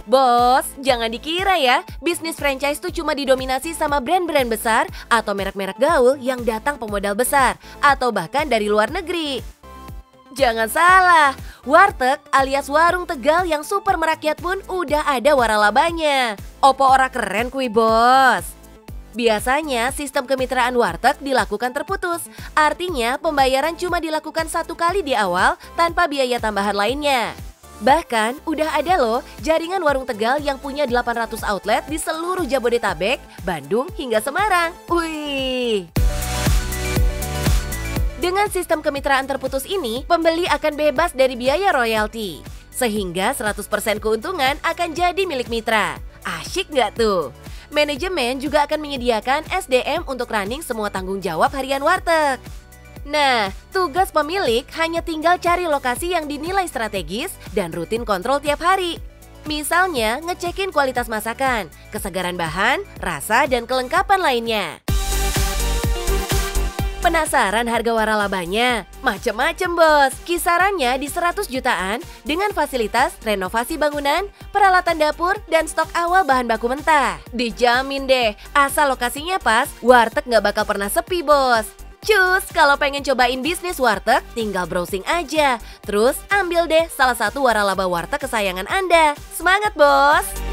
Bos, jangan dikira ya, bisnis franchise tuh cuma didominasi sama brand-brand besar atau merek-merek gaul yang datang pemodal besar atau bahkan dari luar negeri. Jangan salah, warteg alias warung Tegal yang super merakyat pun udah ada waralabanya. Opo ora keren kui bos? Biasanya sistem kemitraan warteg dilakukan terputus, artinya pembayaran cuma dilakukan satu kali di awal tanpa biaya tambahan lainnya. Bahkan udah ada loh jaringan warung Tegal yang punya 800 outlet di seluruh Jabodetabek, Bandung hingga Semarang. Wih! Dengan sistem kemitraan terputus ini, pembeli akan bebas dari biaya royalti. Sehingga 100% keuntungan akan jadi milik mitra. Asyik nggak tuh? Manajemen juga akan menyediakan SDM untuk running semua tanggung jawab harian warteg. Nah, tugas pemilik hanya tinggal cari lokasi yang dinilai strategis dan rutin kontrol tiap hari. Misalnya, ngecekin kualitas masakan, kesegaran bahan, rasa, dan kelengkapan lainnya. Penasaran harga waralabanya? Macem-macem bos, kisarannya di 100 jutaan dengan fasilitas renovasi bangunan, peralatan dapur, dan stok awal bahan baku mentah. Dijamin deh, asal lokasinya pas, warteg nggak bakal pernah sepi bos. Cus, kalau pengen cobain bisnis warteg, tinggal browsing aja. Terus ambil deh salah satu waralaba warteg kesayangan Anda. Semangat bos!